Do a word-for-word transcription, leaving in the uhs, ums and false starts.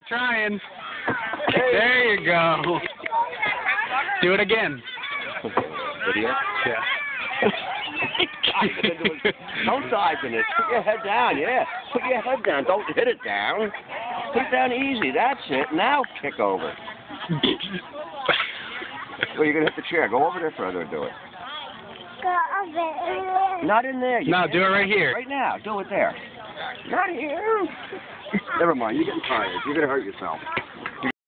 Trying. There you go. Do it again. Video? Yeah. Don't dive in it. Put your head down, yeah. Put your head down. Don't hit it down. Put it down easy. That's it. Now kick over. Well, you're going to hit the chair. Go over there further and do it. Go over. Not in there. You No, do it right here. Right now. Do it there. Not here. Never mind. You're getting tired. You're going to hurt yourself.